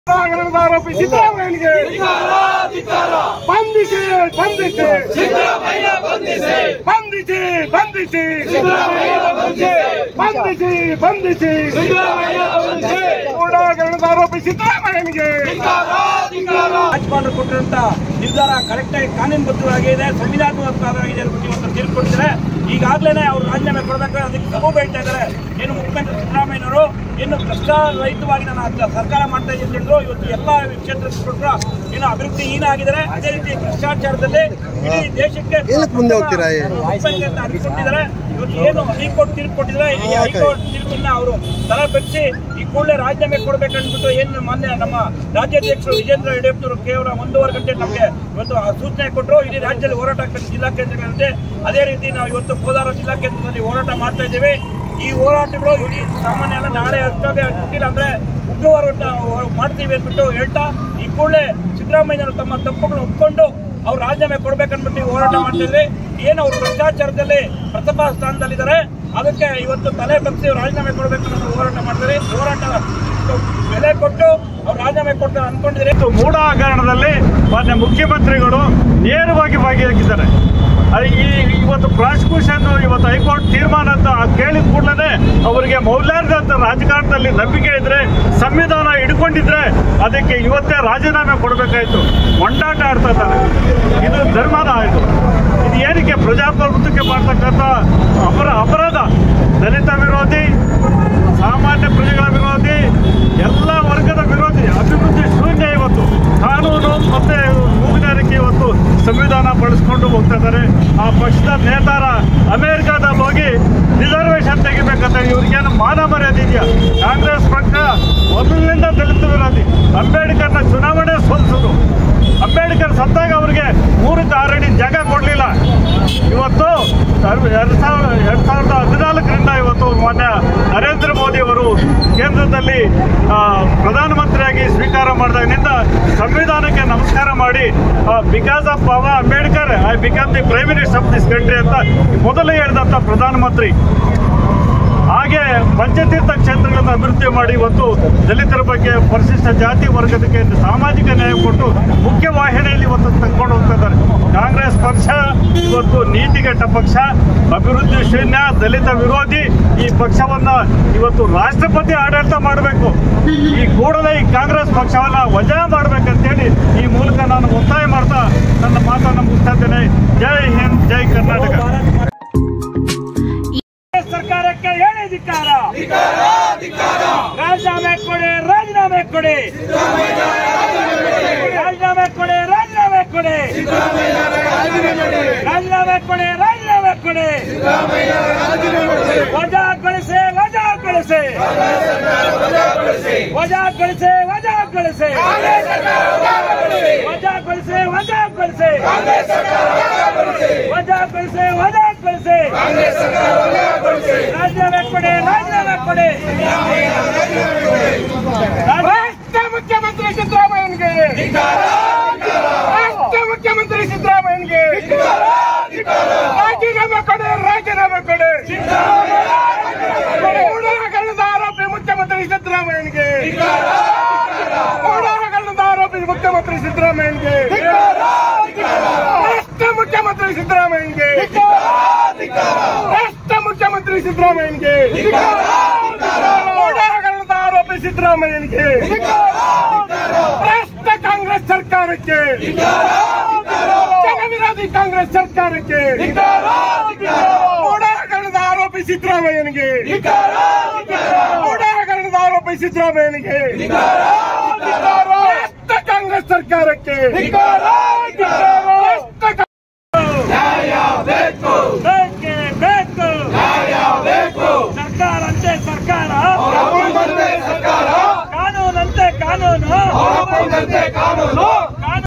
ಆರೋಪಿ ಸಿದ್ದರಾಮಯ್ಯನಿಗೆ ಬಂಧಿಸಿ ಬಂಧಿಸಿ ಬಂಧಿಸಿ ಬಂಧಿಸಿ ಬಂಧಿಸಿ ಬಂಧಿಸಿ ಗೂಢಾಗರಣದ ಆರೋಪಿ ಸಿದ್ದರಾಮಯ್ಯನಿಗೆ ರಾಜ್ಯಪಾಲರು ಕೊಟ್ಟಿರುವಂತ ನಿರ್ಧಾರ ಕರೆಕ್ಟ್ ಆಗಿ ಕಾನೂನುಬದ್ಧವಾಗಿದೆ, ಸಂವಿಧಾನಾತ್ಮಕವಾಗಿದೆ ಇವತ್ತು ತೀರ್ಪು ಕೊಡ್ತಾರೆ. ಈಗಾಗಲೇ ಅವರು ರಾಜೀನಾಮೆ ಕೊಡಬೇಕಾದ್ರೆ ಅದಕ್ಕೆ ಸಬೂಬು ಹೇಳ್ತಾ ಇದ್ದಾರೆ. ಏನು ಮುಖ್ಯಮಂತ್ರಿ ಸಿದ್ದರಾಮಯ್ಯನವರು ಏನು ಭ್ರಷ್ಟಾರಹಿತವಾಗಿ ನಾನು ಸರ್ಕಾರ ಮಾಡ್ತಾ ಇದ್ದೀನಿ ಹೇಳಿದ್ರು. ಇವತ್ತು ಎಲ್ಲ ಕ್ಷೇತ್ರಗಳು ಏನು ಅಭಿವೃದ್ಧಿ ಹೀನಾಗಿದ್ದಾರೆ. ಅದೇ ರೀತಿ ಭ್ರಷ್ಟಾಚಾರದಲ್ಲಿ ಇಡೀ ದೇಶಕ್ಕೆ ಮುಂದೆ ಹೋಗ್ತೀರಾ ಅನ್ಕೊಂಡಿದ್ದಾರೆ. ಇವತ್ತು ಏನು ಹೈಕೋರ್ಟ್ ತೀರ್ಪು ಕೊಟ್ಟಿದ್ದಾರೆ, ಈ ಹೈಕೋರ್ಟ್ ತೀರ್ಪನ್ನ ಅವರು ತಲೆಬಗ್ಗಿಸಿ ಈ ಕೂಡಲೇ ರಾಜೀನಾಮೆ ಕೊಡಬೇಕಂದ್ಬಿಟ್ಟು ಏನು ಮೊನ್ನೆ ನಮ್ಮ ರಾಜ್ಯಾಧ್ಯಕ್ಷರು ವಿಜೇಂದ್ರ ಯಡಿಯೂರಪ್ಪನವರು ಕೇವಲ 1.5 ಗಂಟೆ ನಮಗೆ ಇವತ್ತು ಸೂಚನೆ ಕೊಟ್ಟರು. ಇಡೀ ರಾಜ್ಯದಲ್ಲಿ ಹೋರಾಟ ಆಗ್ತದೆ ಜಿಲ್ಲಾ ಕೇಂದ್ರಗಳಂತೆ. ಅದೇ ರೀತಿ ನಾವು ಇವತ್ತು ಕೋಲಾರ ಜಿಲ್ಲಾ ಕೇಂದ್ರದಲ್ಲಿ ಹೋರಾಟ ಮಾಡ್ತಾ ಇದ್ದೇವೆ. ಈ ಹೋರಾಟಗಳು ಇಡೀ ಸಾಮಾನ್ಯ ಅಲ್ಲ, ನಾಳೆ ಅಷ್ಟಾಗಿಲ್ಲ ಅಂದ್ರೆ ಉಗ್ರವಾರ ಮಾಡ್ತೀವಿ ಅಂದ್ಬಿಟ್ಟು ಹೇಳ್ತಾ ಈ ಕೂಡಲೇ ಸಿದ್ದರಾಮಯ್ಯನವರು ತಮ್ಮ ತಪ್ಪುಗಳನ್ನು ಒಪ್ಕೊಂಡು ಅವ್ರು ರಾಜೀನಾಮೆ ಕೊಡ್ಬೇಕನ್ಬಿಟ್ಟು ಹೋರಾಟ ಮಾಡ್ತಾ ಇದ್ವಿ. ಏನು ಅವರು ಭ್ರಷ್ಟಾಚಾರದಲ್ಲಿ ಪ್ರಥಮ ಸ್ಥಾನದಲ್ಲಿದ್ದಾರೆ, ಅದಕ್ಕೆ ಇವತ್ತು ತಲೆ ಬಗ್ಸಿ ರಾಜೀನಾಮೆ ಕೊಡಬೇಕು ಅನ್ನೋ ಹೋರಾಟ ಮಾಡ್ತಾರೆ. ಹೋರಾಟ ಬೆಲೆ ಕೊಟ್ಟು ಅವ್ರು ರಾಜೀನಾಮೆ ಕೊಡ್ತಾರೆ ಅನ್ಕೊಂಡಿದ್ದಾರೆ. ಮೂಢ ಹಗರಣದಲ್ಲಿ ಮಾನ್ಯ ಮುಖ್ಯಮಂತ್ರಿಗಳು ನೇರವಾಗಿ ಭಾಗಿಯಾಗಿದ್ದಾರೆ. ಇವತ್ತು ಪ್ರಾಸಿಕ್ಯೂಷನ್ ಇವತ್ತು ಹೈಕೋರ್ಟ್ ತೀರ್ಮಾನ ಅಂತ ಕೇಳಿದ ಕೂಡಲೇ ಅವರಿಗೆ ಮೌಲ್ಯಾರ್ಹತೆ ರಾಜಕಾರಣದಲ್ಲಿ ನಂಬಿಕೆ ಇದ್ರೆ, ಸಂವಿಧಾನ ಹಿಡ್ಕೊಂಡಿದ್ರೆ ಅದಕ್ಕೆ ಇವತ್ತೇ ರಾಜೀನಾಮೆ ಕೊಡಬೇಕಾಯ್ತು. ಮೊಂಡಾಟ ಆಡ್ತಾ ಇದ್ದಾರೆ. ಇದು ಧರ್ಮದ ಇದು ಏನಕ್ಕೆ ಪ್ರಜಾಪ್ರಭುತ್ವಕ್ಕೆ ಮಾಡ್ತಕ್ಕಂಥ ಅಪರಾಧ. ದಲಿತ ವಿರೋಧಿ, ಸಾಮಾನ್ಯ ಪ್ರಜೆಗಳ ವಿರೋಧಿ, ಎಲ್ಲ ವರ್ಗದ ವಿರೋಧಿ, ಅಭಿವೃದ್ಧಿ ಶೂನ್ಯ. ಇವತ್ತು ಕಾನೂನು ಮತ್ತೆ ಮೂಗುದಾರಿಕೆ ಇವತ್ತು ಸಂವಿಧಾನ ಬಳಸ್ಕೊಂಡು ಹೋಗ್ತಾ ಇದ್ದಾರೆ. ಆ ಪಕ್ಷದ ನೇತಾರ ಅಮೆರಿಕಾದಲ್ಲಿ ಹೋಗಿ ರಿಸರ್ವೇಷನ್ ತೆಗಿಬೇಕಂತ ಇವ್ರಿಗೇನು ಮಾನ ಮರ್ಯಾದೆ ಇದೆಯಾ? ಕಾಂಗ್ರೆಸ್ ಪಕ್ಷ ಮೊದಲಿನಿಂದ ದಲಿತ ವಿರೋಧಿ. ಅಂಬೇಡ್ಕರ್ನ ಚುನಾವಣೆ ಸೋಲಿಸೋದು, ಅಂಬೇಡ್ಕರ್ ಸತ್ತಾಗ ಅವರಿಗೆ 3-6 ಅಡಿ ಜಾಗ ಕೊಡಲಿಲ್ಲ. ಇವತ್ತು 2014ರಿಂದ ಇವತ್ತು ಮಾನ್ಯ ನರೇಂದ್ರ ಮೋದಿ ಅವರು ಕೇಂದ್ರದಲ್ಲಿ ಪ್ರಧಾನಮಂತ್ರಿಯಾಗಿ ಸ್ವೀಕಾರ ಮಾಡಿದಾಗಿನಿಂದ ಸಂವಿಧಾನಕ್ಕೆ ನಮಸ್ಕಾರ ಮಾಡಿ because of Baba Ambedkar I become the prime minister of this country ಅಂತ ಮೊದಲೇ ಹೇಳಿದಂಥ ಪ್ರಧಾನಮಂತ್ರಿ. ಹಾಗೆ ಪಂಚತೀರ್ಥ ಕ್ಷೇತ್ರಗಳನ್ನು ಅಭಿವೃದ್ಧಿ ಮಾಡಿ ಇವತ್ತು ದಲಿತರ ಬಗ್ಗೆ, ಪರಿಶಿಷ್ಟ ಜಾತಿ ವರ್ಗದಕ್ಕೆ ಸಾಮಾಜಿಕ ನ್ಯಾಯ ಕೊಟ್ಟು ಮುಖ್ಯವಾಹಿನಿಯಲ್ಲಿ ಇವತ್ತು ತಗೊಂಡು ಹೋಗ್ತಾ ಇದ್ದಾರೆ. ಕಾಂಗ್ರೆಸ್ ಪಕ್ಷ ಇವತ್ತು ನೀತಿಗೆಟ್ಟ ಪಕ್ಷ, ಅಭಿವೃದ್ಧಿ ಶೂನ್ಯ, ದಲಿತ ವಿರೋಧಿ. ಈ ಪಕ್ಷವನ್ನ ಇವತ್ತು ರಾಷ್ಟ್ರಪತಿ ಆಡಳಿತ ಮಾಡಬೇಕು. ಈ ಕೂಡಲೇ ಈ ಕಾಂಗ್ರೆಸ್ ಪಕ್ಷವನ್ನ ವಜಾ ಮಾಡಬೇಕಂತೇಳಿ ಈ ಮೂಲಕ ನಾನು ಒತ್ತಾಯ ಮಾಡ್ತಾ ನನ್ನ ಮಾತನ್ನು ಮುಗಿಸ್ತಾ ಇದ್ದೇನೆ. ಜೈ ಹಿಂದ್, ಜೈ ಕರ್ನಾಟಕ. ಸರ್ಕಾರಕ್ಕೆ ಹೇಳಿ ಧಿಕ್ಕಾರ. ರಾಜೀನಾಮೆ ಕೊಡಿ, ರಾಜೀನಾಮೆ ಕೊಡಿ, ರಾಜೀನಾಮೆ ಕೊಡಿ, ರಾಜೀನಾಮೆ ಕೊಡಿ, ರಾಜೀನಾಮೆ ಕೊಡಿ, ರಾಜೀನಾಮೆ ಕೊಡಿ, ವಜಾಗೊಳಿಸಿ, ವಜಾಗೊಳಿಸಿ, ವಜಾಗೊಳಿಸಿ, ವಜಾಗೊಳಿಸಿ, ವಜಾಗೊಳಿಸಿ, ವಜಾಗೊಳಿಸಿ, ವಜಾಗೊಳಿಸಿ, ವಜಾಗೊಳಿಸಿ, ರಾಜೀನಾಮೆ ಕೊಡಿ, ರಾಜೀನಾಮೆ ಕೊಡಿ. ರಾಷ್ಟ್ರ ಮುಖ್ಯಮಂತ್ರಿ ಸಿದ್ದರಾಮಯ್ಯನಿಗೆ, ರಾಷ್ಟ್ರ ಮುಖ್ಯಮಂತ್ರಿ ಸಿದ್ದರಾಮಯ್ಯನಿಗೆ ರಾಜೀನಾಮೆ ಕೊಡಿ, ರಾಜೀನಾಮೆ ಕೊಡಿ. ಮೂಢ ಹಗರಣದ ಆರೋಪಿ ಮುಖ್ಯಮಂತ್ರಿ ಸಿದ್ದರಾಮಯ್ಯನಿಗೆ, ಮೂಢ ಹಗರಣದ ಆರೋಪಿ ಮುಖ್ಯಮಂತ್ರಿ ಸಿದ್ದರಾಮಯ್ಯನಿಗೆ, ರಾಷ್ಟ್ರ ಮುಖ್ಯಮಂತ್ರಿ ಸಿದ್ದರಾಮಯ್ಯನಿಗೆ, ರಾಷ್ಟ್ರ ಮುಖ್ಯಮಂತ್ರಿ ಸಿದ್ದರಾಮಯ್ಯನಿಗೆ, ಮೂಢ ಹಗರಣದ ಆರೋಪಿ ಸಿದ್ದರಾಮಯ್ಯನಿಗೆ, ಭ್ರಷ್ಟ ಕಾಂಗ್ರೆಸ್ ಸರ್ಕಾರಕ್ಕೆ, ಜನವಿರೋಧಿ ಕಾಂಗ್ರೆಸ್ ಸರ್ಕಾರಕ್ಕೆ, ಮೂಢ ಹಗರಣದ ಆರೋಪಿ ಸಿದ್ದರಾಮಯ್ಯನಿಗೆ, ಮೂಢ ಹಗರಣದ ಆರೋಪಿ ಸಿದ್ದರಾಮಯ್ಯನಿಗೆ, ಭ್ರಷ್ಟ ಕಾಂಗ್ರೆಸ್ ಸರ್ಕಾರಕ್ಕೆ ನ್ಯಾಯ ಬೇಕು, ಬೇಕೇ ಬೇಕು, ನ್ಯಾಯ ಬೇಕು. ಸರ್ಕಾರಂತೆ ಸರ್ಕಾರ, ಕಾನೂನಂತೆ ಕಾನೂನು, ಕಾನೂನು